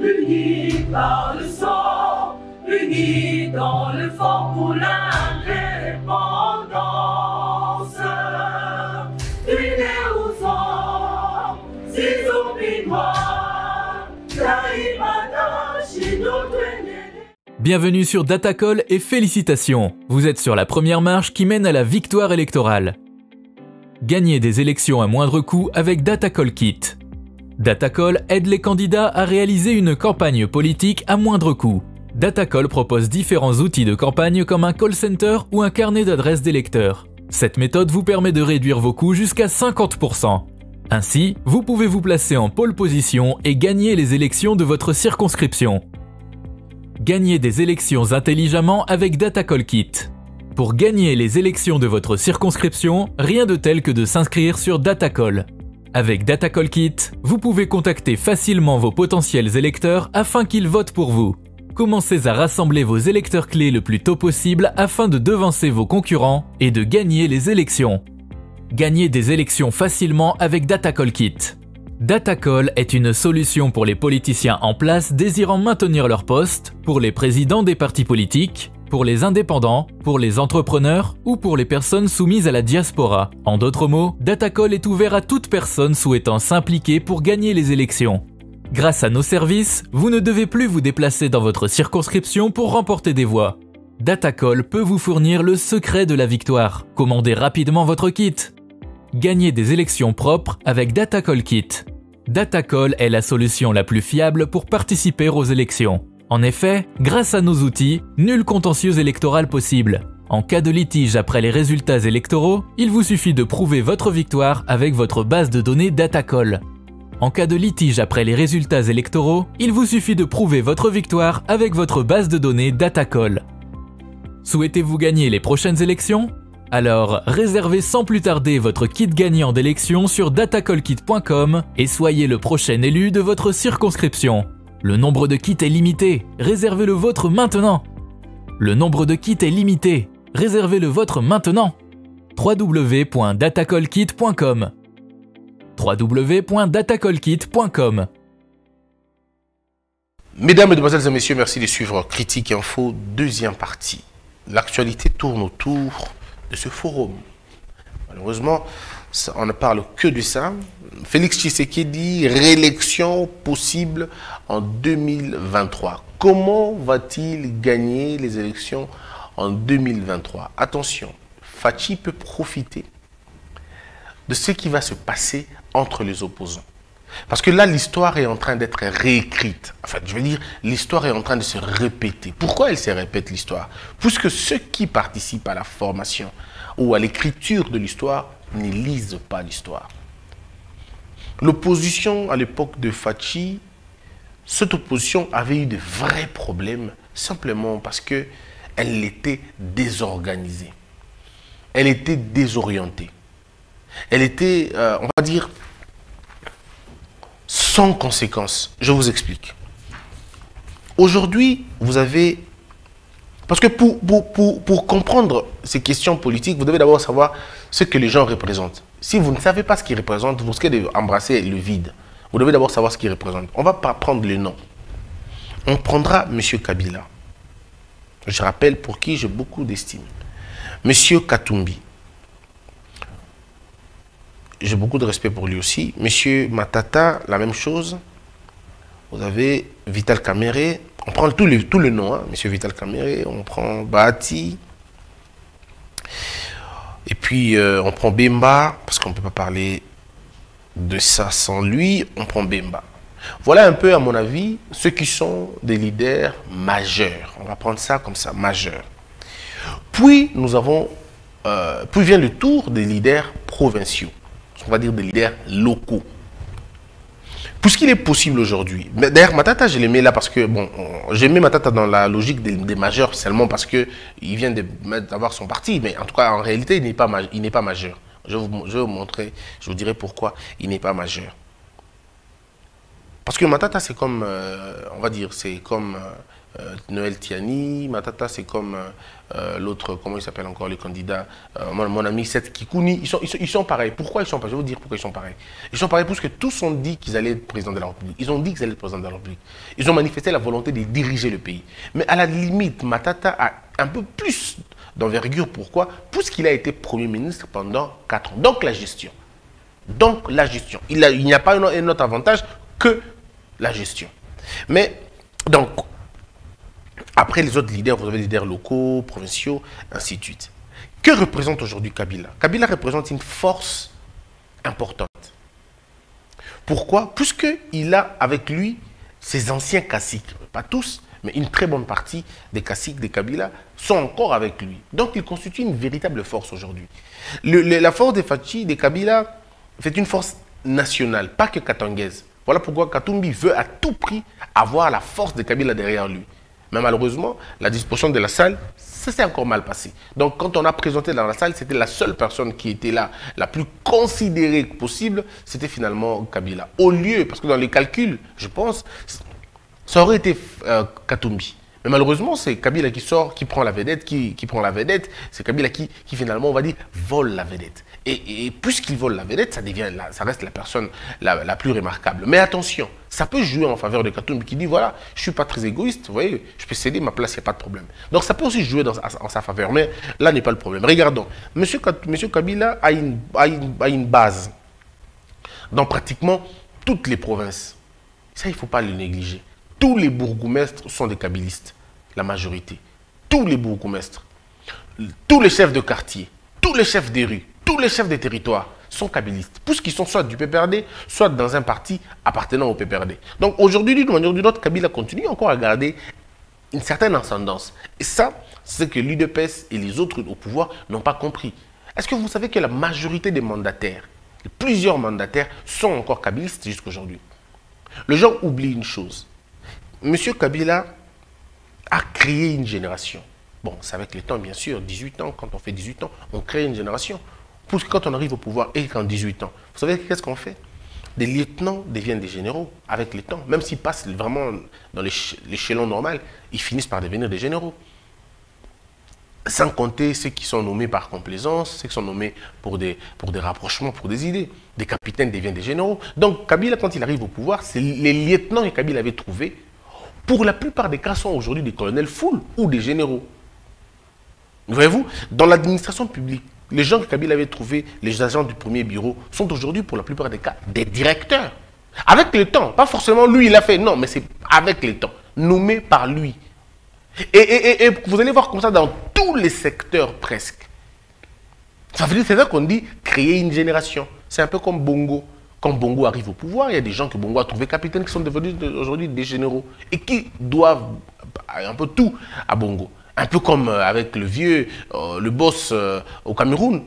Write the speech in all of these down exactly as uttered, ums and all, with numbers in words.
unis par le sang, unis dans le fort pour l'indépendance. Unis aux hommes, si oublie moi, Bienvenue sur Datacall et félicitations, vous êtes sur la première marche qui mène à la victoire électorale. Gagnez des élections à moindre coût avec Datacall Kit. Datacall aide les candidats à réaliser une campagne politique à moindre coût. Datacall propose différents outils de campagne comme un call center ou un carnet d'adresses d'électeurs. Cette méthode vous permet de réduire vos coûts jusqu'à cinquante pour cent. Ainsi, vous pouvez vous placer en pole position et gagner les élections de votre circonscription. Gagnez des élections intelligemment avec Datacall Kit. Pour gagner les élections de votre circonscription, rien de tel que de s'inscrire sur Datacall. Avec Datacall Kit, vous pouvez contacter facilement vos potentiels électeurs afin qu'ils votent pour vous. Commencez à rassembler vos électeurs clés le plus tôt possible afin de devancer vos concurrents et de gagner les élections. Gagnez des élections facilement avec Datacall Kit. Datacall est une solution pour les politiciens en place désirant maintenir leur poste, pour les présidents des partis politiques, pour les indépendants, pour les entrepreneurs ou pour les personnes soumises à la diaspora. En d'autres mots, Datacall est ouvert à toute personne souhaitant s'impliquer pour gagner les élections. Grâce à nos services, vous ne devez plus vous déplacer dans votre circonscription pour remporter des voix. Datacall peut vous fournir le secret de la victoire. Commandez rapidement votre kit. Gagnez des élections propres avec Datacall Kit. Datacall est la solution la plus fiable pour participer aux élections. En effet, grâce à nos outils, nul contentieux électoral possible. En cas de litige après les résultats électoraux, il vous suffit de prouver votre victoire avec votre base de données Datacall. En cas de litige après les résultats électoraux, il vous suffit de prouver votre victoire avec votre base de données Datacall. Souhaitez-vous gagner les prochaines élections ? Alors, réservez sans plus tarder votre kit gagnant d'élection sur datacall kit point com et soyez le prochain élu de votre circonscription. Le nombre de kits est limité, réservez le vôtre maintenant. Le nombre de kits est limité, réservez le vôtre maintenant. w w w point datacall kit point com w w w point datacall kit point com Mesdames, Mesdemoiselles et Messieurs, merci de suivre Critique Info, deuxième partie. L'actualité tourne autour de ce forum. Malheureusement, ça, on ne parle que de ça. Félix Tshisekedi, réélection possible en deux mille vingt-trois. Comment va-t-il gagner les élections en deux mille vingt-trois? Attention, Fachi peut profiter de ce qui va se passer entre les opposants. Parce que là, l'histoire est en train d'être réécrite. Enfin, je veux dire, l'histoire est en train de se répéter. Pourquoi elle se répète, l'histoire? Puisque ceux qui participent à la formation ou à l'écriture de l'histoire ne lisent pas l'histoire. L'opposition à l'époque de Fachi, cette opposition avait eu de vrais problèmes, simplement parce qu'elle était désorganisée. Elle était désorientée. Elle était, euh, on va dire, sans conséquence. Je vous explique. Aujourd'hui, vous avez... Parce que pour, pour, pour, pour comprendre ces questions politiques, vous devez d'abord savoir ce que les gens représentent. Si vous ne savez pas ce qu'ils représentent, vous risquez d'embrasser le vide. Vous devez d'abord savoir ce qu'ils représentent. On ne va pas prendre le nom. On prendra M. Kabila. Je rappelle pour qui j'ai beaucoup d'estime. M. Katumbi. J'ai beaucoup de respect pour lui aussi. Monsieur Matata, la même chose. Vous avez Vital Kamerhe. On prend tout le, tout le nom, hein. Monsieur Vital Kamerhe. On prend Bahati. Et puis, euh, on prend Bemba, parce qu'on ne peut pas parler de ça sans lui. On prend Bemba. Voilà un peu, à mon avis, ceux qui sont des leaders majeurs. On va prendre ça comme ça, majeurs. Puis, nous avons... Euh, puis vient le tour des leaders provinciaux. On va dire des leaders locaux. Puisqu'il est possible aujourd'hui, d'ailleurs Matata je l'ai mis là parce que, bon, j'ai mis Matata dans la logique des, des majeurs seulement parce qu'il vient d'avoir son parti, mais en tout cas en réalité il n'est pas, il n'est pas majeur. Je vais, vous, je vais vous montrer, je vous dirai pourquoi il n'est pas majeur. Parce que Matata c'est comme, euh, on va dire, c'est comme euh, euh, Noël Tiani, Matata c'est comme euh, l'autre, comment il s'appelle encore, les candidats, euh, mon, mon ami Seth Kikouni, ils sont, ils, sont, ils sont pareils. Pourquoi ils sont pareils? Je vais vous dire pourquoi ils sont pareils. Ils sont pareils parce que tous ont dit qu'ils allaient être président de la République. Ils ont dit qu'ils allaient être président de la République. Ils ont manifesté la volonté de diriger le pays. Mais à la limite, Matata a un peu plus d'envergure. Pourquoi? Puisqu'il a été Premier ministre pendant quatre ans. Donc la gestion. Donc la gestion. Il, a, il n'y a pas un autre avantage que la gestion. Mais, donc, après les autres leaders, vous avez les leaders locaux, provinciaux, ainsi de suite. Que représente aujourd'hui Kabila? Kabila représente une force importante. Pourquoi? Puisqu'il a avec lui ses anciens caciques, pas tous, mais une très bonne partie des caciques de Kabila sont encore avec lui. Donc il constitue une véritable force aujourd'hui. La force des Fachi, de Kabila, c'est une force nationale, pas que katangaise. Voilà pourquoi Katumbi veut à tout prix avoir la force de Kabila derrière lui. Mais malheureusement, la disposition de la salle, ça s'est encore mal passé. Donc quand on a présenté dans la salle, c'était la seule personne qui était là, la plus considérée possible, c'était finalement Kabila. Au lieu, parce que dans les calculs, je pense, ça aurait été euh, Katumbi. Mais malheureusement, c'est Kabila qui sort, qui prend la vedette, qui, qui prend la vedette. C'est Kabila qui, qui finalement, on va dire, vole la vedette. Et, et puisqu'il vole la vedette, ça, devient, ça reste la personne la, la plus remarquable. Mais attention, ça peut jouer en faveur de Katumbi qui dit, voilà, je ne suis pas très égoïste, vous voyez, je peux céder ma place, il n'y a pas de problème. Donc ça peut aussi jouer dans, en sa faveur, mais là n'est pas le problème. Regardons, Monsieur, Monsieur Kabila a une, a, une, a une base dans pratiquement toutes les provinces. Ça, il ne faut pas le négliger. Tous les bourgmestres sont des kabylistes, la majorité. Tous les bourgmestres, tous les chefs de quartier, tous les chefs des rues, tous les chefs des territoires sont kabylistes, puisqu'ils sont soit du P P R D, soit dans un parti appartenant au P P R D. Donc aujourd'hui, d'une manière ou d'une autre, Kabila continue encore à garder une certaine ascendance. Et ça, c'est que l'U D P S et les autres au pouvoir n'ont pas compris. Est-ce que vous savez que la majorité des mandataires, plusieurs mandataires, sont encore kabylistes jusqu'à aujourd'hui? Les gens oublient une chose. Monsieur Kabila a créé une génération. Bon, c'est avec le temps, bien sûr, dix-huit ans, quand on fait dix-huit ans, on crée une génération. Parce que quand on arrive au pouvoir et qu'en dix-huit ans, vous savez qu'est-ce qu'on fait? Des lieutenants deviennent des généraux avec le temps. Même s'ils passent vraiment dans l'échelon normal, ils finissent par devenir des généraux. Sans compter ceux qui sont nommés par complaisance, ceux qui sont nommés pour des, pour des rapprochements, pour des idées. Des capitaines deviennent des généraux. Donc Kabila, quand il arrive au pouvoir, c'est les lieutenants que Kabila avait trouvés. Pour la plupart des cas, sont aujourd'hui des colonels full ou des généraux. Voyez-vous, dans l'administration publique, les gens que Kabila avait trouvés, les agents du premier bureau, sont aujourd'hui, pour la plupart des cas, des directeurs. Avec le temps, pas forcément lui, il a fait, non, mais c'est avec le temps, nommé par lui. Et, et, et, et vous allez voir comme ça dans tous les secteurs presque. Ça veut dire, c'est ça qu'on dit, créer une génération. C'est un peu comme Bongo. Quand Bongo arrive au pouvoir, il y a des gens que Bongo a trouvé capitaines qui sont devenus aujourd'hui des généraux et qui doivent un peu tout à Bongo. Un peu comme avec le vieux, euh, le boss euh, au Cameroun.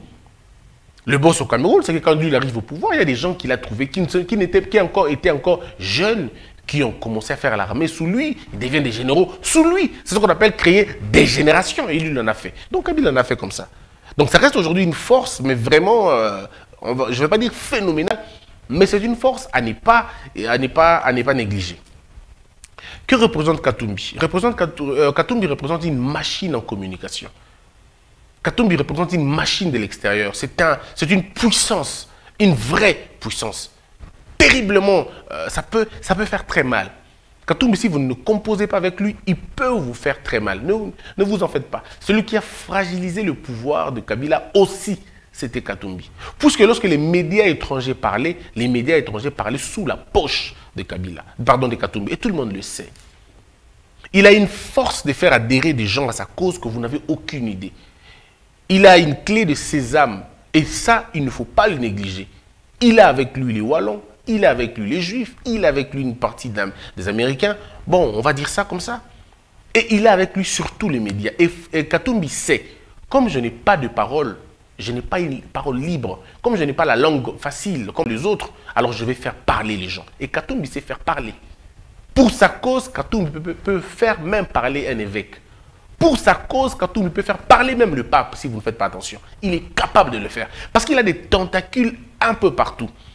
Le boss au Cameroun, c'est que quand lui il arrive au pouvoir, il y a des gens qu'il a trouvés qui, qui, n'étaient, qui encore, étaient encore jeunes, qui ont commencé à faire l'armée sous lui, ils deviennent des généraux sous lui. C'est ce qu'on appelle créer des générations et lui il en a fait. Donc Kabila en a fait comme ça. Donc ça reste aujourd'hui une force, mais vraiment, euh, on va, je ne vais pas dire phénoménale, mais c'est une force à ne pas, à ne pas, à ne pas négliger. Que représente Katumbi? représente, Katumbi représente une machine en communication. Katumbi représente une machine de l'extérieur. C'est un, c'est une puissance, une vraie puissance. Terriblement, euh, ça, peut, ça peut faire très mal. Katumbi, si vous ne composez pas avec lui, il peut vous faire très mal. Ne, ne vous en faites pas. Celui qui a fragilisé le pouvoir de Kabila aussi, c'était Katumbi. Puisque lorsque les médias étrangers parlaient, les médias étrangers parlaient sous la poche de Kabila, pardon, de Katumbi. Et tout le monde le sait. Il a une force de faire adhérer des gens à sa cause que vous n'avez aucune idée. Il a une clé de sésame. Et ça, il ne faut pas le négliger. Il a avec lui les Wallons, il a avec lui les Juifs, il a avec lui une partie des Américains. Bon, on va dire ça comme ça. Et il a avec lui surtout les médias. Et, et Katumbi sait, comme je n'ai pas de parole, je n'ai pas une parole libre, comme je n'ai pas la langue facile comme les autres, alors je vais faire parler les gens. Et Katumbi sait faire parler. Pour sa cause, Katumbi peut, peut faire même parler un évêque. Pour sa cause, Katumbi peut faire parler même le pape, si vous ne faites pas attention. Il est capable de le faire. Parce qu'il a des tentacules un peu partout.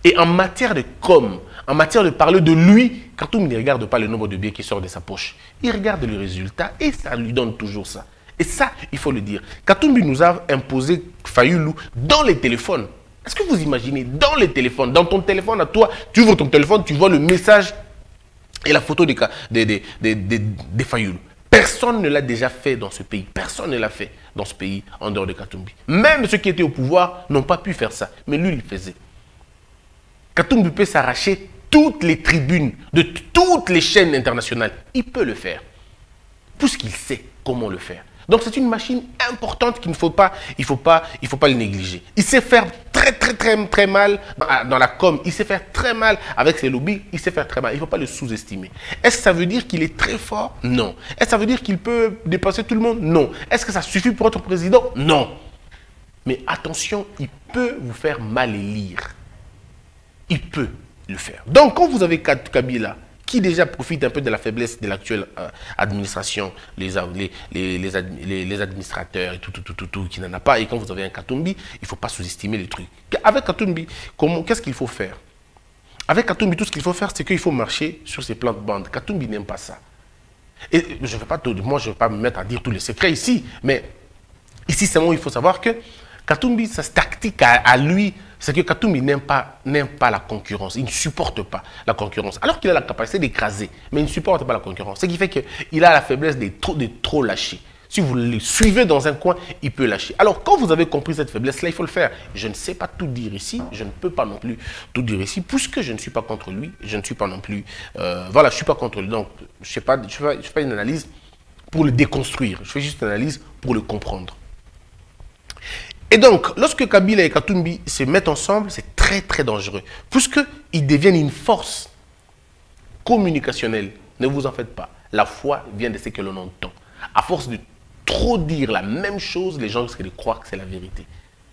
Et en matière de com, en matière de parler de lui, Katumbi ne regarde pas le nombre de billets qui sort de sa poche. Il regarde le résultat et ça lui donne toujours ça. Et ça, il faut le dire. Katumbi nous a imposé Fayulu dans les téléphones. Est-ce que vous imaginez, dans les téléphones, dans ton téléphone à toi, tu ouvres ton téléphone, tu vois le message et la photo des de, de, de, de, de, de Fayulu. Personne ne l'a déjà fait dans ce pays. Personne ne l'a fait dans ce pays en dehors de Katumbi. Même ceux qui étaient au pouvoir n'ont pas pu faire ça. Mais lui, il le faisait. Katumbi peut s'arracher toutes les tribunes de toutes les chaînes internationales. Il peut le faire. Puisqu'il sait comment le faire. Donc c'est une machine importante qu'il ne faut pas, il faut pas, il faut pas le négliger. Il sait faire très très très très mal dans la com, il sait faire très mal avec ses lobbies, il sait faire très mal. Il ne faut pas le sous-estimer. Est-ce que ça veut dire qu'il est très fort? Non. Est-ce que ça veut dire qu'il peut dépasser tout le monde? Non. Est-ce que ça suffit pour être président? Non. Mais attention, il peut vous faire mal élire. Il peut le faire. Donc quand vous avez Kabila, qui déjà profite un peu de la faiblesse de l'actuelle euh, administration, les, les, les, les, ad, les, les administrateurs et tout, tout, tout, tout, tout qui n'en a pas. Et quand vous avez un Katumbi, il ne faut pas sous-estimer les trucs. Avec Katumbi, qu'est-ce qu'il faut faire? Avec Katumbi, tout ce qu'il faut faire, c'est qu'il faut marcher sur ses plans de bande. Katumbi n'aime pas ça. Et je vais pas tout, moi, je ne vais pas me mettre à dire tous les secrets ici, mais ici, seulement, il faut savoir que Katumbi, sa tactique à, à lui, c'est que Katumbi n'aime pas, n'aime pas la concurrence. Il ne supporte pas la concurrence. Alors qu'il a la capacité d'écraser, mais il ne supporte pas la concurrence. Ce qui fait qu'il a la faiblesse de trop, de trop lâcher. Si vous le suivez dans un coin, il peut lâcher. Alors, quand vous avez compris cette faiblesse-là, il faut le faire. Je ne sais pas tout dire ici. Je ne peux pas non plus tout dire ici, puisque je ne suis pas contre lui. Je ne suis pas non plus... Euh, voilà, je ne suis pas contre lui. Donc, je ne fais pas, je fais, je fais une analyse pour le déconstruire. Je fais juste une analyse pour le comprendre. Et donc, lorsque Kabila et Katumbi se mettent ensemble, c'est très très dangereux, puisqu'ils deviennent une force communicationnelle. Ne vous en faites pas. La foi vient de ce que l'on entend. À force de trop dire la même chose, les gens risquent de croire que c'est la vérité.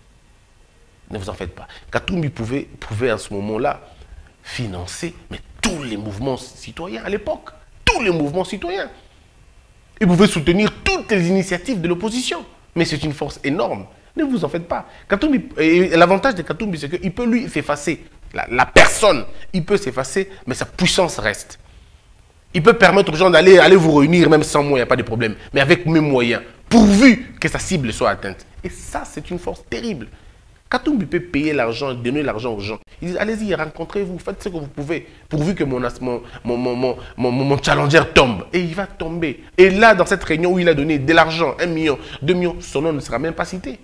Ne vous en faites pas. Katumbi pouvait, pouvait à ce moment-là financer mais tous les mouvements citoyens à l'époque. Tous les mouvements citoyens. Il pouvait soutenir toutes les initiatives de l'opposition. Mais c'est une force énorme. Ne vous en faites pas. L'avantage de Katumbi, c'est qu'il peut lui s'effacer. La, la personne, il peut s'effacer, mais sa puissance reste. Il peut permettre aux gens d'aller aller vous réunir, même sans moi, il n'y a pas de problème. Mais avec mes moyens, pourvu que sa cible soit atteinte. Et ça, c'est une force terrible. Katumbi peut payer l'argent, donner l'argent aux gens. Il dit, allez-y, rencontrez-vous, faites ce que vous pouvez, pourvu que mon, mon, mon, mon, mon, mon challenger tombe. Et il va tomber. Et là, dans cette réunion où il a donné de l'argent, un million, deux millions, son nom ne sera même pas cité.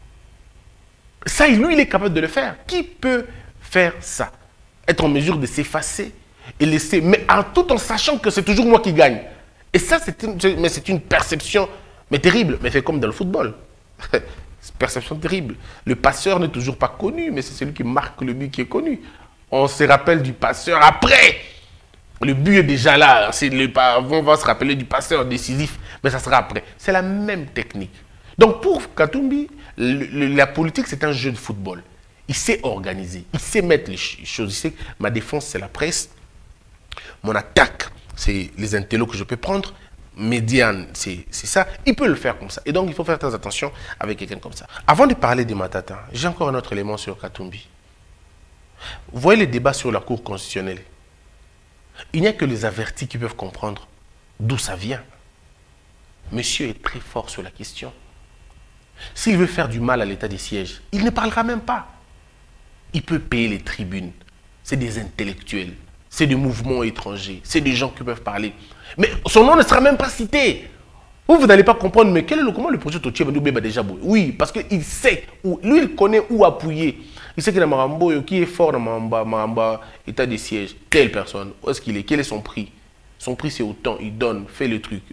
Ça, lui, il est capable de le faire. Qui peut faire ça? Être en mesure de s'effacer et laisser, mais en, tout en sachant que c'est toujours moi qui gagne. Et ça, c'est une, mais c'est une perception mais terrible. Mais c'est comme dans le football. C'est une perception terrible. Le passeur n'est toujours pas connu, mais c'est celui qui marque le but qui est connu. On se rappelle du passeur après. Le but est déjà là. Le, on va se rappeler du passeur décisif, mais ça sera après. C'est la même technique. Donc pour Katumbi, le, le, la politique, c'est un jeu de football. Il sait organiser, il sait mettre les choses. Il sait que ma défense, c'est la presse. Mon attaque, c'est les intellos que je peux prendre. Médiane, c'est ça. Il peut le faire comme ça. Et donc, il faut faire très attention avec quelqu'un comme ça. Avant de parler des Matata, j'ai encore un autre élément sur Katumbi. Vous voyez les débats sur la Cour constitutionnelle. Il n'y a que les avertis qui peuvent comprendre d'où ça vient. Monsieur est très fort sur la question. S'il veut faire du mal à l'état des sièges, il ne parlera même pas. Il peut payer les tribunes. C'est des intellectuels. C'est des mouvements étrangers. C'est des gens qui peuvent parler. Mais son nom ne sera même pas cité. Vous, vous n'allez pas comprendre, mais quel est le, comment le projet Totier va déjà beau? Oui, parce qu'il sait, où, lui, il connaît où appuyer. Il sait qu'il y a Marambo qui est fort dans Maramba, Maramba, état des sièges. Telle personne, où est-ce qu'il est? Quel est son prix? Son prix, c'est autant. Il donne, fait le truc.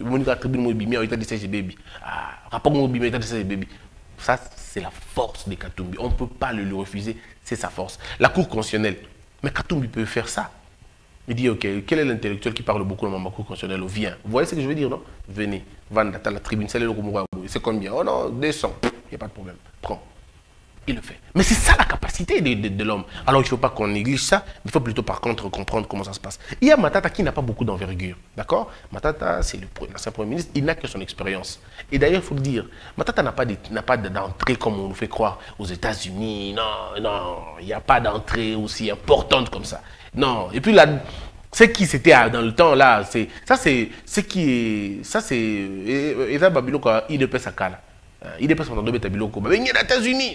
Ça, c'est la force de Katumbi. On ne peut pas le lui refuser. C'est sa force. La Cour constitutionnelle. Mais Katumbi peut faire ça. Il dit, ok, quel est l'intellectuel qui parle beaucoup dans ma Cour constitutionnelle? Viens. Vous voyez ce que je veux dire, non? Venez. Vanda, t'as la tribune. C'est combien? Oh non, deux cents. Il n'y a pas de problème. Prends. il le fait. Mais c'est ça la capacité de, de, de l'homme. Alors il ne faut pas qu'on néglige ça, il faut plutôt par contre comprendre comment ça se passe. Il y a Matata qui n'a pas beaucoup d'envergure, d'accord? Matata, c'est l'ancien Premier ministre, il n'a que son expérience. Et d'ailleurs, il faut le dire, Matata n'a pas d'entrée comme on nous fait croire aux États-Unis. Non, non, il n'y a pas d'entrée aussi importante comme ça. Non, et puis là, c'est qui c'était dans le temps là, ça c'est ce qui est, ça c'est, et ça Babiloko, il ne peut pas s'accaler. Il ne peut pas s'entendre Babiloko, mais il y a les États-Unis.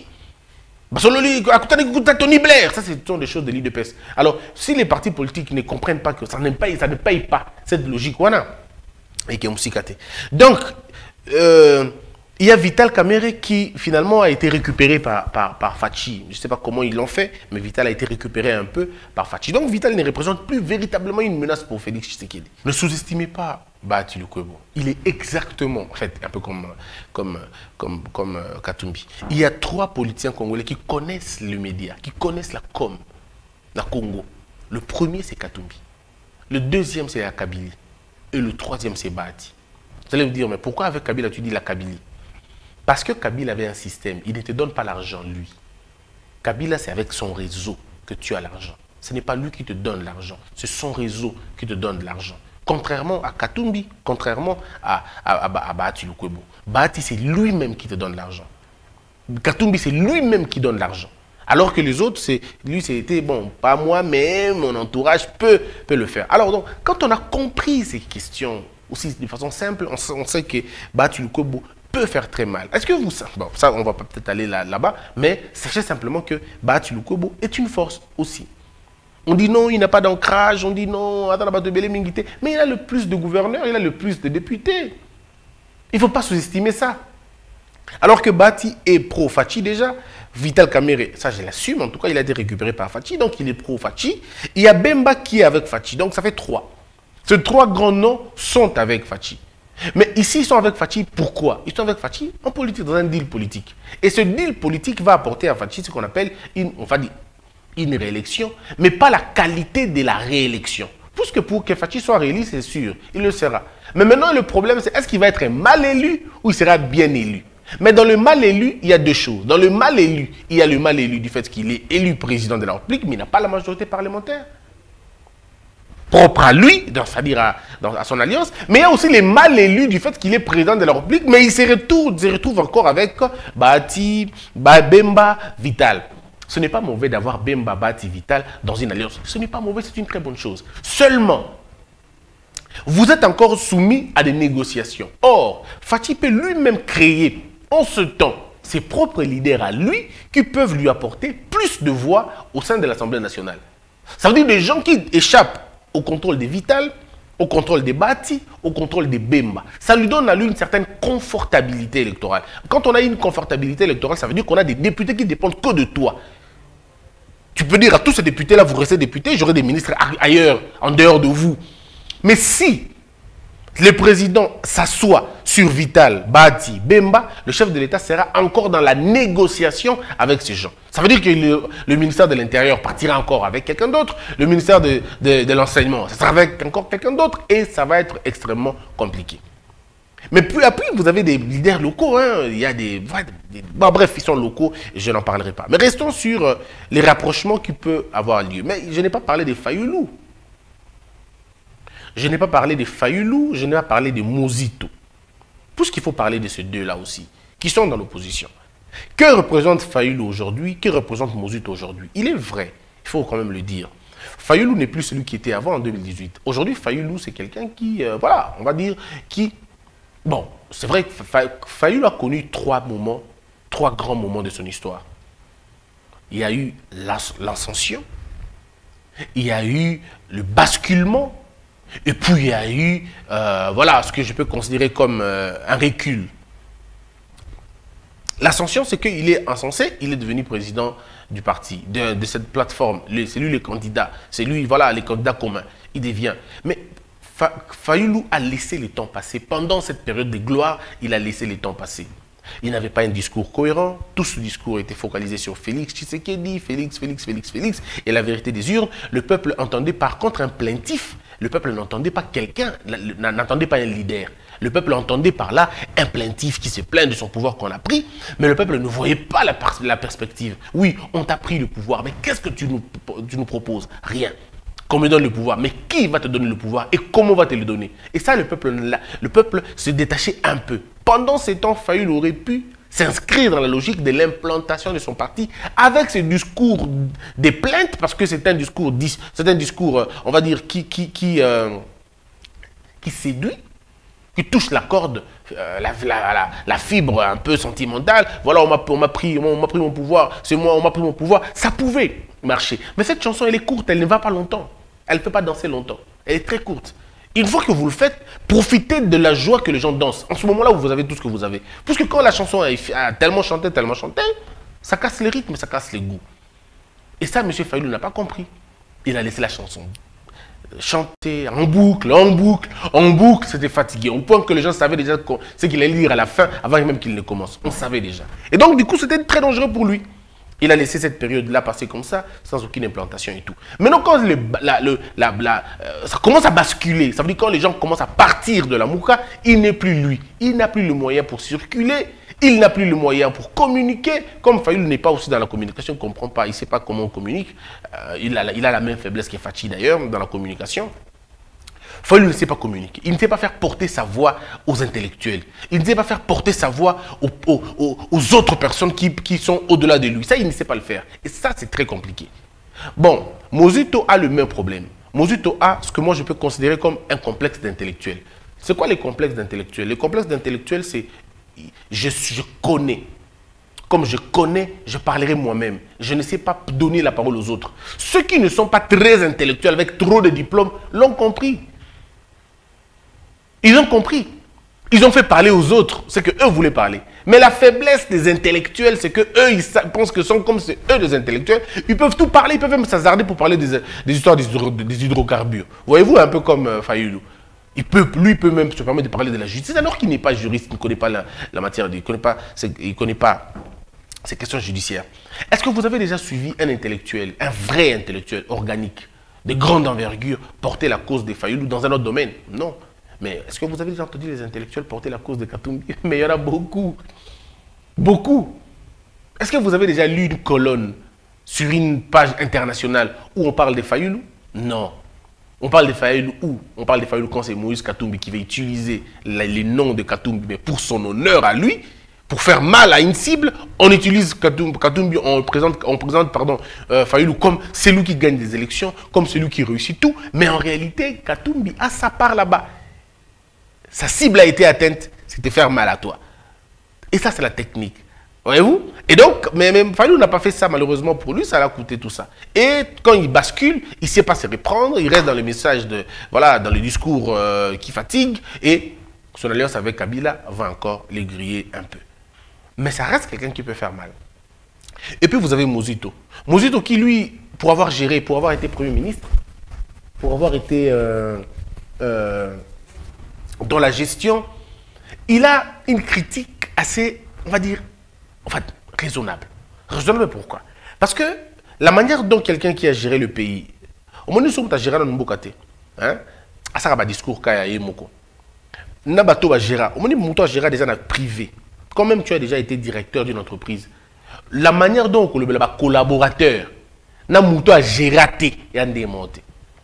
Tony Blair, ça ce sont des choses de l'I D P S. Alors, si les partis politiques ne comprennent pas que ça ne paye, ça ne paye pas cette logique, voilà. Et qui est musicaté. Donc, euh, il y a Vital Kamerhe qui finalement a été récupéré par, par, par Fachi. Je ne sais pas comment ils l'ont fait, mais Vital a été récupéré un peu par Fachi. Donc Vital ne représente plus véritablement une menace pour Félix Tshisekedi. Ne sous-estimez pas Bahati Lukwebo. Il est exactement, en fait, un peu comme, comme, comme, comme euh, Katumbi. Il y a trois politiciens congolais qui connaissent le média, qui connaissent la com, la Congo. Le premier, c'est Katumbi. Le deuxième, c'est la Kabylie. Et le troisième, c'est Bahati. Vous allez me dire, mais pourquoi avec Kabila, tu dis la Kabylie? Parce que Kabila avait un système, il ne te donne pas l'argent, lui. Kabila, c'est avec son réseau que tu as l'argent. Ce n'est pas lui qui te donne l'argent, c'est son réseau qui te donne de l'argent. Contrairement à Katumbi, contrairement à, à, à, à Bahati Lukwebo. Bahati, c'est lui-même qui te donne l'argent. Katumbi, c'est lui-même qui donne l'argent. Alors que les autres, lui, c'était, bon, pas moi, mais mon entourage peut, peut le faire. Alors, donc, quand on a compris ces questions, aussi de façon simple, on sait, on sait que Bahati Lukwebo peut faire très mal. Est-ce que vous... Bon, ça, on va peut-être aller là-bas, là mais sachez simplement que Bahati Lukwebo est une force aussi. On dit non, il n'a pas d'ancrage, on dit non, mais il a le plus de gouverneurs, il a le plus de députés. Il ne faut pas sous-estimer ça. Alors que Bahati est pro-Fachi déjà, Vital Kamerhe, ça je l'assume, en tout cas il a été récupéré par Fachi, donc il est pro-Fachi. Il y a Bemba qui est avec Fachi, donc ça fait trois. Ces trois grands noms sont avec Fachi. Mais ici, ils sont avec Fachi, pourquoi? Ils sont avec Fachi en politique, dans un deal politique. Et ce deal politique va apporter à Fachi ce qu'on appelle une, on va dire, une réélection, mais pas la qualité de la réélection. Puisque pour que Fachi soit réélu, c'est sûr, il le sera. Mais maintenant, le problème, c'est est-ce qu'il va être mal élu ou il sera bien élu? Mais dans le mal élu, il y a deux choses. Dans le mal élu, il y a le mal élu du fait qu'il est élu président de la République, mais il n'a pas la majorité parlementaire propre à lui, c'est-à-dire à, à son alliance, mais il y a aussi les mal élus du fait qu'il est président de la République, mais il se retrouve, se retrouve encore avec Bahati, Bemba, Vital. Ce n'est pas mauvais d'avoir Bemba, Bahati, Vital dans une alliance. Ce n'est pas mauvais, c'est une très bonne chose. Seulement, vous êtes encore soumis à des négociations. Or, Fachi peut lui-même créer en ce temps ses propres leaders à lui qui peuvent lui apporter plus de voix au sein de l'Assemblée nationale. Ça veut dire des gens qui échappent au contrôle des Vital, au contrôle des Bahati, au contrôle des Bemba. Ça lui donne à lui une certaine confortabilité électorale. Quand on a une confortabilité électorale, ça veut dire qu'on a des députés qui dépendent que de toi. Tu peux dire à tous ces députés-là, vous restez députés, j'aurai des ministres ailleurs, en dehors de vous. Mais si le président s'assoit sur Vital, Bahati, Bemba, le chef de l'État sera encore dans la négociation avec ces gens. Ça veut dire que le, le ministère de l'Intérieur partira encore avec quelqu'un d'autre, le ministère de, de, de l'Enseignement, ça sera avec encore quelqu'un d'autre, et ça va être extrêmement compliqué. Mais puis après, vous avez des leaders locaux, hein. Il y a des, des... Bon, bref, ils sont locaux, et je n'en parlerai pas. Mais restons sur euh, les rapprochements qui peuvent avoir lieu. Mais je n'ai pas parlé des Fayulu. Je n'ai pas parlé de Fayulu, je n'ai pas parlé de Mozito. Puisqu'il faut parler de ces deux-là aussi, qui sont dans l'opposition. Que représente Fayulu aujourd'hui? Que représente Mozito aujourd'hui? Il est vrai, il faut quand même le dire. Fayulu n'est plus celui qui était avant en deux mille dix-huit. Aujourd'hui, Fayulu, c'est quelqu'un qui, euh, voilà, on va dire, qui... Bon, c'est vrai que Fayulu a connu trois moments, trois grands moments de son histoire. Il y a eu l'ascension, il y a eu le basculement, et puis il y a eu, euh, voilà, ce que je peux considérer comme euh, un recul. L'ascension, c'est qu'il est insensé, il est devenu président du parti, de, de cette plateforme. C'est lui le candidat, c'est lui, voilà, les candidats communs. Il devient. Mais Fa Fayulu a laissé le temps passer. Pendant cette période de gloire, il a laissé le temps passer. Il n'avait pas un discours cohérent. Tout ce discours était focalisé sur Félix Tshisekedi, Félix, Félix, Félix, Félix. Et la vérité des urnes, le peuple entendait par contre un plaintif. Le peuple n'entendait pas quelqu'un, n'entendait pas un leader. Le peuple entendait par là un plaintif qui se plaint de son pouvoir qu'on a pris, mais le peuple ne voyait pas la, la perspective. Oui, on t'a pris le pouvoir, mais qu'est-ce que tu nous, tu nous proposes? Rien. Qu'on me donne le pouvoir, mais qui va te donner le pouvoir et comment va te le donner? Et ça, le peuple, le peuple se détachait un peu. Pendant ces temps, Fayoulou aurait pu s'inscrire dans la logique de l'implantation de son parti avec ce discours des plaintes, parce que c'est un discours, c'est un discours, on va dire, qui, qui, qui, euh, qui séduit, qui touche la corde, euh, la, la, la, la fibre un peu sentimentale. Voilà, on m'a pris, on m'a pris mon pouvoir, c'est moi, on m'a pris mon pouvoir. Ça pouvait marcher. Mais cette chanson, elle est courte, elle ne va pas longtemps. Elle ne peut pas danser longtemps. Elle est très courte. Une fois que vous le faites, profitez de la joie que les gens dansent. En ce moment-là, vous avez tout ce que vous avez. Parce que quand la chanson a tellement chanté, tellement chanté, ça casse les rythmes, ça casse les goûts. Et ça, M. Fayoulou n'a pas compris. Il a laissé la chanson chanter en boucle, en boucle, en boucle. C'était fatigué. Au point que les gens savaient déjà ce qu'il allait lire à la fin, avant même qu'il ne commence. On savait déjà. Et donc, du coup, c'était très dangereux pour lui. Il a laissé cette période-là passer comme ça, sans aucune implantation et tout. Maintenant, quand le, la, le, la, la, euh, ça commence à basculer, ça veut dire quand les gens commencent à partir de la Mouka, il n'est plus lui. Il n'a plus le moyen pour circuler, il n'a plus le moyen pour communiquer. Comme Fayoulou n'est pas aussi dans la communication, il ne comprend pas, il ne sait pas comment on communique. Euh, il, a, il a la même faiblesse que Fachi d'ailleurs dans la communication. Fayoulou ne sait pas communiquer, il ne sait pas faire porter sa voix aux intellectuels, il ne sait pas faire porter sa voix aux, aux, aux, aux autres personnes qui, qui sont au-delà de lui. Ça, il ne sait pas le faire. Et ça, c'est très compliqué. Bon, Mosito a le même problème. Mosito a ce que moi je peux considérer comme un complexe d'intellectuel. C'est quoi les complexes d'intellectuels? Les complexes d'intellectuels, c'est je, je connais. Comme je connais, je parlerai moi-même. Je ne sais pas donner la parole aux autres. Ceux qui ne sont pas très intellectuels, avec trop de diplômes, l'ont compris. Ils ont compris. Ils ont fait parler aux autres ce qu'eux voulaient parler. Mais la faiblesse des intellectuels, c'est qu'eux, ils pensent que sont comme c'est eux des intellectuels. Ils peuvent tout parler, ils peuvent même s'hasarder pour parler des, des histoires des, hydro, des hydrocarbures. Voyez-vous, un peu comme euh, Fayoulou. Il peut, lui peut même se permettre de parler de la justice, alors qu'il n'est pas juriste, il ne connaît pas la, la matière, il ne connaît pas, il connaît pas ces questions judiciaires. Est-ce que vous avez déjà suivi un intellectuel, un vrai intellectuel organique, de grande envergure, porter la cause des Fayoulou dans un autre domaine? Non. Mais est-ce que vous avez déjà entendu les intellectuels porter la cause de Katumbi? Mais il y en a beaucoup. Beaucoup. Est-ce que vous avez déjà lu une colonne sur une page internationale où on parle des Fayoulou? Non. On parle des Fayoulou où? On parle des Fayoulou quand c'est Moïse Katumbi qui va utiliser les noms de Katumbi, mais pour son honneur à lui, pour faire mal à une cible, on utilise Katumbi, Katumbi on présente, on présente pardon, euh, Fayoulou comme celui qui gagne des élections, comme celui qui réussit tout. Mais en réalité, Katumbi a sa part là-bas. Sa cible a été atteinte, c'était faire mal à toi. Et ça, c'est la technique. Voyez-vous? Et donc, mais, mais Fayoulou n'a pas fait ça malheureusement pour lui, ça l'a coûté tout ça. Et quand il bascule, il ne sait pas se reprendre, il reste dans le message, de, voilà, dans le discours euh, qui fatigue, et son alliance avec Kabila va encore les griller un peu. Mais ça reste quelqu'un qui peut faire mal. Et puis vous avez Mosito. Mosito qui, lui, pour avoir géré, pour avoir été Premier ministre, pour avoir été... Euh, euh, dans la gestion, il a une critique assez, on va dire, en fait, raisonnable. Raisonnable pourquoi? Parce que la manière dont quelqu'un qui a géré le pays, au moment où nous sommes à gérer dans Mbokate, hein, à ça, il y a un discours qui est moko. Nabato va gérer, au moment où tu as géré déjà dans le privé, quand même tu as déjà été directeur d'une entreprise, la manière dont le collaborateur, Namuto a géré, il y a un démonté.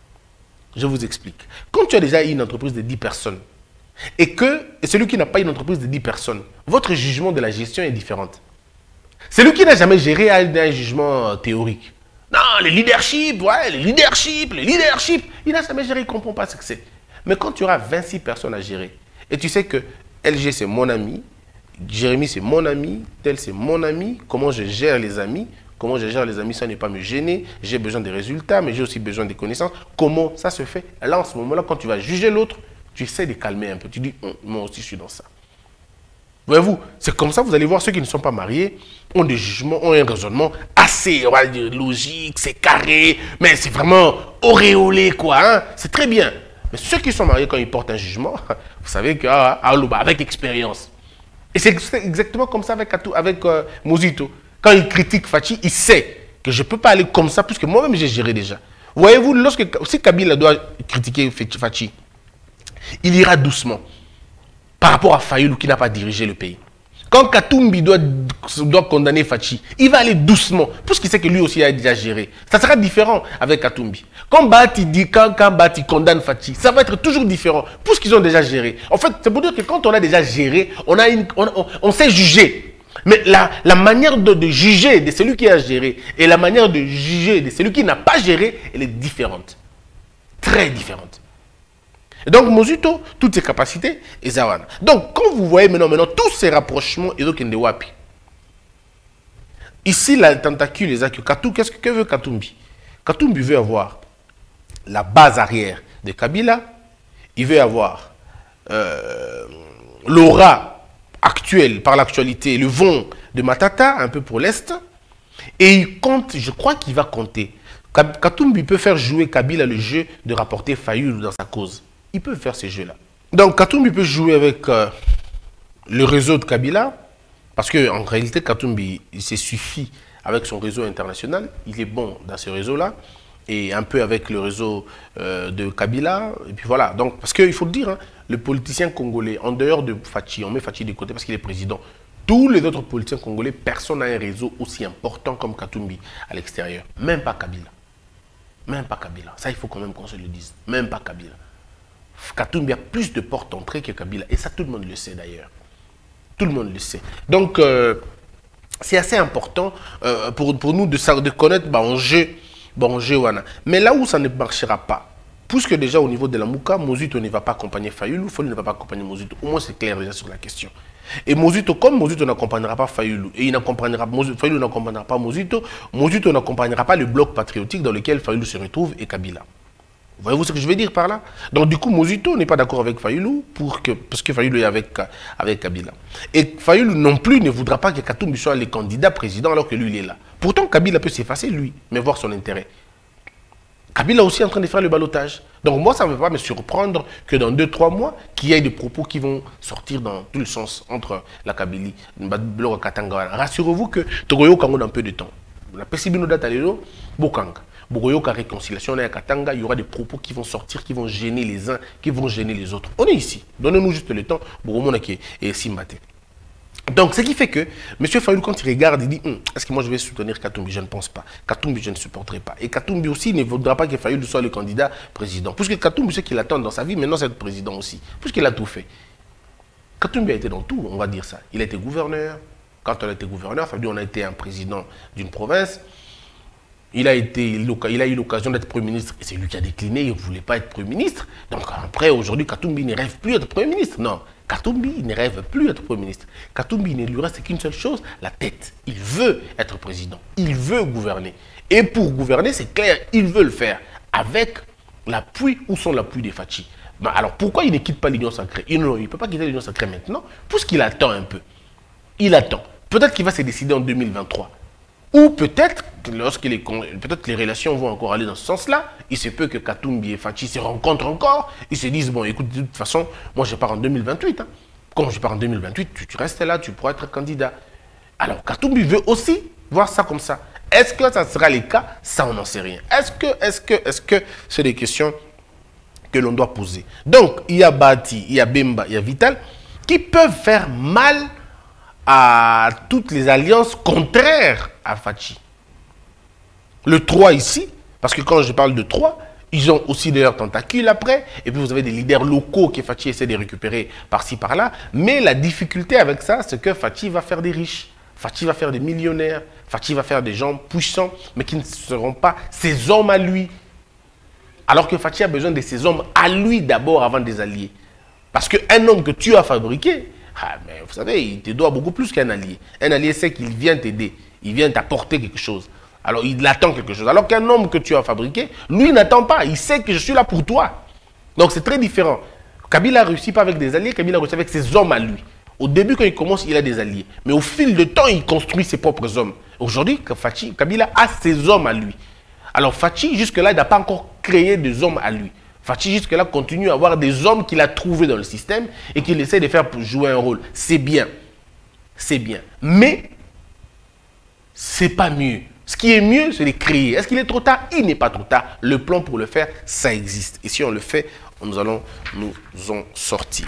Je vous explique. Quand tu as déjà une entreprise de dix personnes, et que et celui qui n'a pas une entreprise de dix personnes, votre jugement de la gestion est différent. Celui qui n'a jamais géré a un jugement théorique. Non, le leadership, ouais, le leadership, le leadership, il n'a jamais géré, il ne comprend pas ce que c'est. Mais quand tu auras vingt-six personnes à gérer, et tu sais que L G c'est mon ami, Jérémy c'est mon ami, tel c'est mon ami, comment je gère les amis, comment je gère les amis, ça n'est pas me gêner, j'ai besoin des résultats, mais j'ai aussi besoin des connaissances. Comment ça se fait? Là, en ce moment-là, quand tu vas juger l'autre, tu essaies de calmer un peu. Tu dis, moi aussi, je suis dans ça. Voyez-vous, c'est comme ça, vous allez voir, ceux qui ne sont pas mariés ont des jugements, ont un raisonnement assez, on va dire, logique, c'est carré, mais c'est vraiment auréolé, quoi. Hein? C'est très bien. Mais ceux qui sont mariés, quand ils portent un jugement, vous savez que, ah, avec expérience, Et c'est exactement comme ça avec, avec euh, Mosito. Quand il critique Fachi, il sait que je ne peux pas aller comme ça, puisque moi-même j'ai géré déjà. Voyez-vous, lorsque, si Kabila doit critiquer Fachi, il ira doucement par rapport à Fayoulou qui n'a pas dirigé le pays. Quand Katumbi doit, doit condamner Fachi, il va aller doucement, puisqu'il sait que lui aussi a déjà géré. Ça sera différent avec Katumbi. Quand Bati dit, quand, quand Bati condamne Fachi, ça va être toujours différent, puisqu'ils ont déjà géré. En fait, c'est pour dire que quand on a déjà géré, on, a une, on, on, on sait juger. Mais la, la manière de, de juger de celui qui a géré et la manière de juger de celui qui n'a pas géré, elle est différente. Très différente. Et donc, Mosito, toutes ses capacités, et Zawana. Donc, quand vous voyez maintenant, maintenant tous ces rapprochements, et donc, Wapi. Ici, la tentacule, les accueils. Qu'est-ce que veut Katumbi? Katumbi veut avoir la base arrière de Kabila. Il veut avoir euh, l'aura actuelle, par l'actualité, le vent de Matata, un peu pour l'Est. Et il compte, je crois qu'il va compter. Katumbi peut faire jouer Kabila le jeu de rapporter Fayoulou dans sa cause. Il peut faire ces jeux-là. Donc, Katumbi peut jouer avec euh, le réseau de Kabila, parce qu'en réalité, Katumbi, il s'est suffi avec son réseau international. Il est bon dans ce réseau-là, et un peu avec le réseau euh, de Kabila. Et puis voilà. Donc, parce qu'il faut le dire, hein, le politicien congolais, en dehors de Fachi, on met Fachi de côté parce qu'il est président. Tous les autres politiciens congolais, personne n'a un réseau aussi important comme Katumbi à l'extérieur. Même pas Kabila. Même pas Kabila. Ça, il faut quand même qu'on se le dise. Même pas Kabila. Katumbi a plus de portes d'entrée que Kabila. Et ça, tout le monde le sait d'ailleurs. Tout le monde le sait. Donc, euh, c'est assez important euh, pour, pour nous de, de connaître bah, en jeu, bah, en jeu, wana. Mais là où ça ne marchera pas, puisque déjà au niveau de la Mouka, Mosito ne va pas accompagner Fayoulou, Fayoulou ne va pas accompagner Mosito. Au moins, c'est clair déjà sur la question. Et Mosito, comme Mosito n'accompagnera pas Fayoulou, et il n'accompagnera Fayoulou n'accompagnera pas Mosito, Mosito n'accompagnera pas le bloc patriotique dans lequel Fayoulou se retrouve et Kabila. Voyez-vous ce que je veux dire par là? Donc du coup, Mosito n'est pas d'accord avec Fayoulou pour que, parce que Fayoulou est avec, avec Kabila. Et Fayoulou non plus ne voudra pas que Katumbi soit le candidat président alors que lui, il est là. Pourtant, Kabila peut s'effacer, lui, mais voir son intérêt. Kabila aussi est en train de faire le ballottage. Donc moi, ça ne va pas me surprendre que dans deux trois mois, qu'il y ait des propos qui vont sortir dans tout le sens entre la Kabylie, Bloc Katanga. Rassurez-vous que Togoyo Kango dans peu de temps. La Pessibino Datalelo, Bokanga. Bogoyoka réconciliation à Katanga, il y aura des propos qui vont sortir, qui vont gêner les uns, qui vont gêner les autres. On est ici. Donnez-nous juste le temps. Et Simbate. Donc, ce qui fait que M. Fayoulou, quand il regarde, il dit hm, est-ce que moi je vais soutenir Katumbi? Je ne pense pas. Katumbi, je ne supporterai pas. Et Katumbi aussi ne voudra pas que Fayoulou soit le candidat président. Puisque Katumbi, ce qu'il attend dans sa vie, maintenant c'est être président aussi. Puisqu'il a tout fait. Katumbi a été dans tout, on va dire ça. Il a été gouverneur. Quand on a été gouverneur, ça veut dire on a été un président d'une province. Il a, été, il a eu l'occasion d'être Premier ministre et c'est lui qui a décliné, il ne voulait pas être Premier ministre. Donc après, aujourd'hui, Katumbi ne rêve plus d'être Premier ministre. Non, Katumbi ne rêve plus d'être Premier ministre. Katumbi, il ne lui reste qu'une seule chose, la tête. Il veut être président, il veut gouverner. Et pour gouverner, c'est clair, il veut le faire avec l'appui ou sans l'appui des Fachi. Ben alors pourquoi il ne quitte pas l'Union sacrée? Il ne peut pas quitter l'Union sacrée maintenant, puisqu'il attend un peu. Il attend. Peut-être qu'il va se décider en deux mille vingt-trois. Ou peut-être, lorsque les, peut-être les relations vont encore aller dans ce sens-là, il se peut que Katumbi et Fachi se rencontrent encore, ils se disent, bon, écoute, de toute façon, moi je pars en deux mille vingt-huit. Hein. Quand je pars en deux mille vingt-huit, tu, tu restes là, tu pourras être candidat. Alors, Katumbi veut aussi voir ça comme ça. Est-ce que ça sera le cas? Ça, on n'en sait rien. Est-ce que, est-ce que, est-ce que c'est des questions que l'on doit poser? Donc, il y a Bati, il y a Bemba, il y a Vital, qui peuvent faire mal à toutes les alliances contraires à Fachi. Le trois ici, parce que quand je parle de trois, ils ont aussi de leurs tentacules après, et puis vous avez des leaders locaux que Fachi essaie de récupérer par-ci, par-là, mais la difficulté avec ça, c'est que Fachi va faire des riches, Fachi va faire des millionnaires, Fachi va faire des gens puissants, mais qui ne seront pas ses hommes à lui. Alors que Fachi a besoin de ses hommes à lui d'abord avant des alliés. Parce qu'un homme que tu as fabriqué, ah, mais vous savez, il te doit beaucoup plus qu'un allié. Un allié sait qu'il vient t'aider, il vient t'apporter quelque chose. Alors il attend quelque chose. Alors qu'un homme que tu as fabriqué, lui n'attend pas, il sait que je suis là pour toi. Donc c'est très différent. Kabila a réussi pas avec des alliés, Kabila a réussi avec ses hommes à lui. Au début, quand il commence, il a des alliés. Mais au fil du temps, il construit ses propres hommes. Aujourd'hui, Kabila a ses hommes à lui. Alors Fachi, jusque-là, il n'a pas encore créé des hommes à lui. Fachi, jusque-là, continue à avoir des hommes qu'il a trouvés dans le système et qu'il essaie de faire pour jouer un rôle. C'est bien. c'est bien. Mais, c'est pas mieux. Ce qui est mieux, c'est de créer. Est-ce qu'il est trop tard? Il n'est pas trop tard. Le plan pour le faire, ça existe. Et si on le fait, nous allons nous en sortir.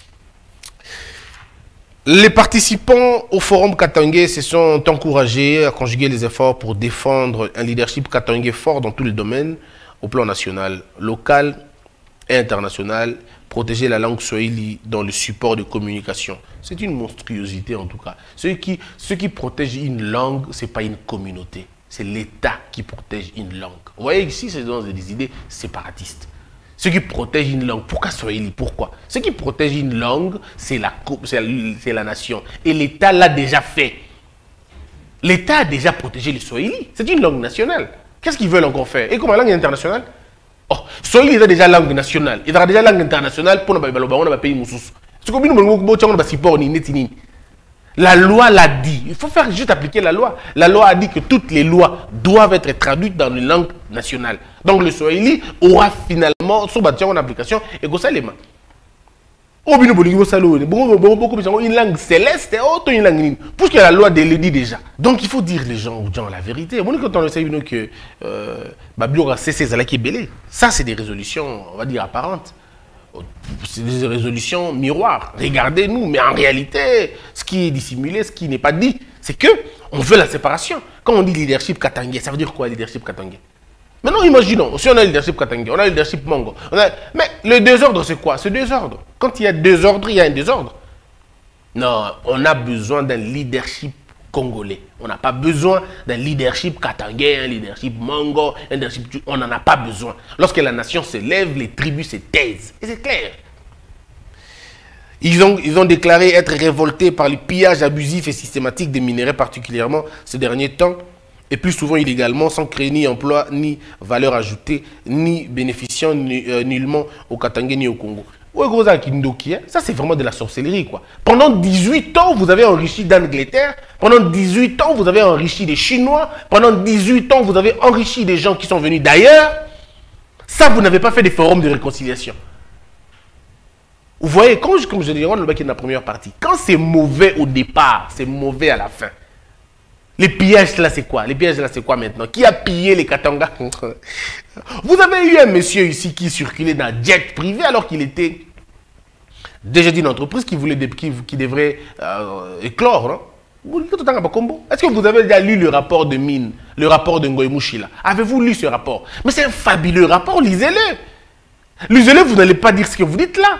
Les participants au forum Katangé se sont encouragés à conjuguer les efforts pour défendre un leadership Katangé fort dans tous les domaines, au plan national, local et international, protéger la langue swahili dans le support de communication. C'est une monstruosité en tout cas. Ceux qui, ceux qui protègent une langue, ce n'est pas une communauté, c'est l'État qui protège une langue. Vous voyez ici, c'est dans des idées séparatistes. Ceux qui protègent une langue, pourquoi Swahili? Pourquoi? Ceux qui protègent une langue, c'est la, la, la nation. Et l'État l'a déjà fait. L'État a déjà protégé le Swahili. C'est une langue nationale. Qu'est-ce qu'ils veulent encore faire? Et comme la langue internationale? Oh, Swahili est déjà langue nationale. Il y a déjà langue internationale pour nos pays moussous. La loi l'a dit. Il faut faire juste appliquer la loi. La loi a dit que toutes les lois doivent être traduites dans une langue nationale. Donc le Swahili aura finalement son bâtiment en application et que ça les mains. Une langue céleste, une langue puisque la loi le dit déjà. Donc il faut dire les gens, aux gens la vérité. Quand on essaie que Babio a cessé qui est belé. Ça c'est des résolutions, on va dire apparentes. C'est des résolutions miroirs. Regardez-nous, mais en réalité, ce qui est dissimulé, ce qui n'est pas dit, c'est que on veut la séparation. Quand on dit leadership katangé, ça veut dire quoi leadership katangé? Maintenant, imaginons, si on a le leadership katangé, on a le leadership mongo. A... Mais le désordre, c'est quoi? Ce désordre. Quand il y a désordre, il y a un désordre. Non, on a besoin d'un leadership congolais. On n'a pas besoin d'un leadership katangé, un leadership mongo, un leadership... On n'en a pas besoin. Lorsque la nation se lève, les tribus se taisent. Et c'est clair. Ils ont, ils ont déclaré être révoltés par le pillage abusif et systématique des minerais, particulièrement ces derniers temps, et plus souvent illégalement, sans créer ni emploi, ni valeur ajoutée, ni bénéficiant ni, euh, nullement au Katangé ni au Congo. Ça, c'est vraiment de la sorcellerie, quoi. Pendant dix-huit ans, vous avez enrichi d'Angleterre. Pendant dix-huit ans, vous avez enrichi des Chinois. Pendant dix-huit ans, vous avez enrichi des gens qui sont venus d'ailleurs. Ça, vous n'avez pas fait des forums de réconciliation. Vous voyez, quand je, comme je disais, on le dans la première partie, quand c'est mauvais au départ, c'est mauvais à la fin. Les pillages, là, c'est quoi? Les pillages, là, c'est quoi maintenant? Qui a pillé les Katanga? Vous avez eu un monsieur ici qui circulait dans un jet privé alors qu'il était déjà d'une entreprise qui, voulait, qui, qui devrait euh, éclore. Non? Est-ce que vous avez déjà lu le rapport de Mine, le rapport de Ngoy Mouchila? Avez-vous lu ce rapport? Mais c'est un fabuleux rapport, lisez-le. Lisez-le, vous n'allez pas dire ce que vous dites là.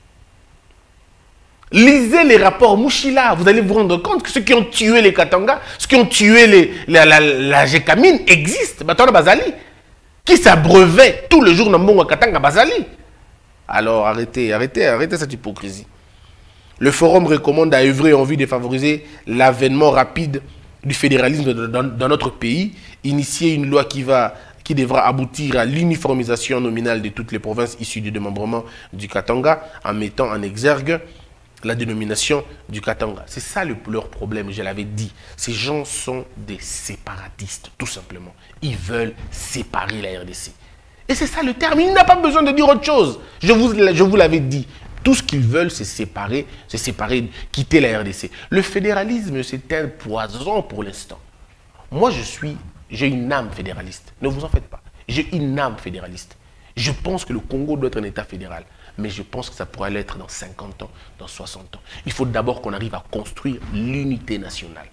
Lisez les rapports Mouchila, vous allez vous rendre compte que ceux qui ont tué les Katanga, ceux qui ont tué les, la, la, la Gécamine existent. Batona Bazali, qui s'abreuvait tout le jour dans Mbongo Katanga Bazali. Alors arrêtez, arrêtez, arrêtez cette hypocrisie. Le forum recommande à œuvrer en vue de favoriser l'avènement rapide du fédéralisme dans, dans notre pays, initier une loi qui, va, qui devra aboutir à l'uniformisation nominale de toutes les provinces issues du démembrement du Katanga, en mettant en exergue la dénomination du Katanga. C'est ça le, leur problème, je l'avais dit. Ces gens sont des séparatistes, tout simplement. Ils veulent séparer la R D C. Et c'est ça le terme, il n'a pas besoin de dire autre chose. Je vous, je vous l'avais dit. Tout ce qu'ils veulent, c'est séparer, c'est séparer, quitter la R D C. Le fédéralisme, c'est un poison pour l'instant. Moi, je suis, j'ai une âme fédéraliste. Ne vous en faites pas. J'ai une âme fédéraliste. Je pense que le Congo doit être un État fédéral. Mais je pense que ça pourrait l'être dans cinquante ans, dans soixante ans. Il faut d'abord qu'on arrive à construire l'unité nationale.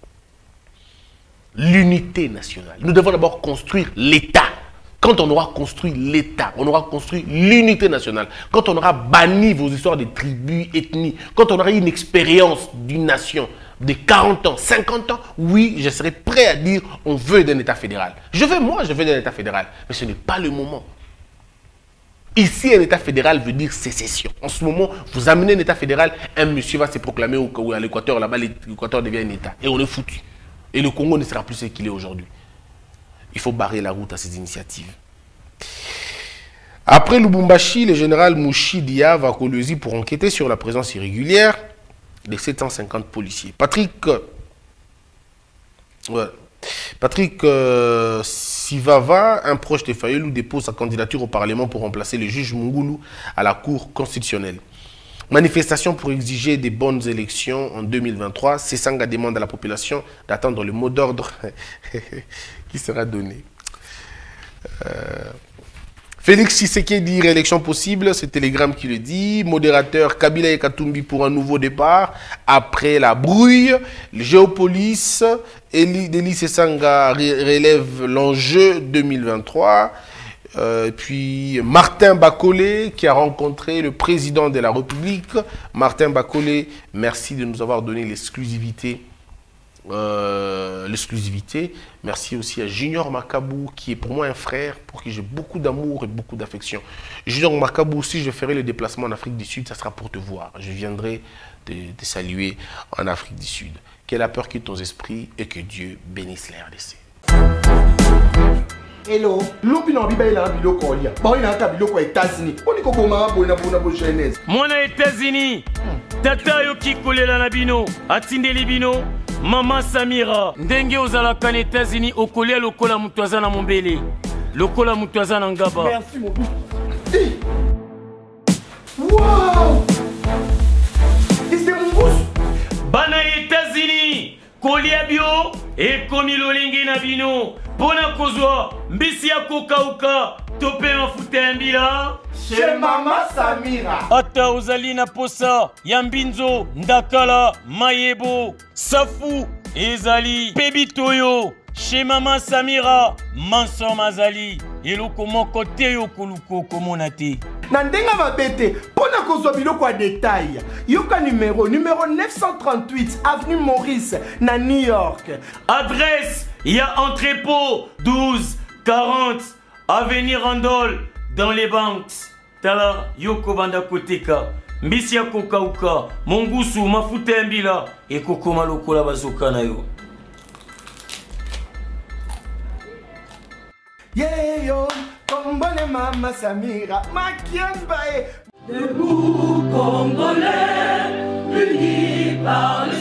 L'unité nationale. Nous devons d'abord construire l'État. Quand on aura construit l'État, on aura construit l'unité nationale. Quand on aura banni vos histoires de tribus, ethnies, quand on aura une expérience d'une nation de quarante ans, cinquante ans, oui, je serai prêt à dire on veut d'un État fédéral. Je veux, moi, je veux d'un État fédéral. Mais ce n'est pas le moment. Ici, un État fédéral veut dire sécession. En ce moment, vous amenez un État fédéral, un monsieur va se proclamer au, à l'Équateur, là-bas, l'Équateur devient un État. Et on est foutu. Et le Congo ne sera plus ce qu'il est aujourd'hui. Il faut barrer la route à ces initiatives. Après Lubumbashi, le général Mouchi Dia va à Kolwezi pour enquêter sur la présence irrégulière de sept cent cinquante policiers. Patrick... Ouais. Patrick euh, Sivava, un proche de Fayulu, dépose sa candidature au Parlement pour remplacer le juge Mungulu à la Cour constitutionnelle. Manifestation pour exiger des bonnes élections en deux mille vingt-trois. Sesanga demande à la population d'attendre le mot d'ordre qui sera donné. Euh, Félix Tshisekedi, réélection possible, c'est Telegram qui le dit. Modérateur Kabila et Katumbi pour un nouveau départ. Après la brouille, Géopolis, Denis Sesanga relève l'enjeu deux mille vingt-trois. Euh, puis Martin Bakolé qui a rencontré le président de la République. Martin Bakolé, merci de nous avoir donné l'exclusivité. Euh, l'exclusivité. Merci aussi à Junior Makabou qui est pour moi un frère pour qui j'ai beaucoup d'amour et beaucoup d'affection. Junior Makabou, si je ferai le déplacement en Afrique du Sud, ça sera pour te voir. Je viendrai te, te saluer en Afrique du Sud. Que la peur quitte ton esprit et que Dieu bénisse la R D C. Hello, l'opinion biba ila bilo ko lia. Ba ina ka bilo ko États-Unis. Oni ko ko ma bona bona bo jeunesse. Mwana États-Unis. Tata yo ki kolela na bino, atindeli bino. Maman Samira, ndenge ozalaka na États-Unis okolia lokola mutu aza na mombele. Lokola mutu aza na ngaba. Merci mon but. Hey. Wow! C'est mon goût. Bana États-Unis, kolia bio e komi lolingi na bino. Pona kozwa mbisi ya kokauka tope mafuta ya mbila chez Maman Samira. Ata ozali na posa ya mbinzo ndakala mayebo safu ezali pebitoyo chez Maman Samira manso mazali eloko moko te yo koluko komona te na ndenga mabete pona kozwa biloko ya détail yoka numéro numéro neuf cent trente-huit avenue Maurice na New York. Adresse il y a entrepôt douze quarante avenue Randol dans les banques. Tala yoko banda koteka mbisi ya kokauka mongusu mafuta ya mbila ekokoma lokola bazoka na yo. Yeah yo, kombone Maman Samira, makiambae. Debout Congolais, unis par le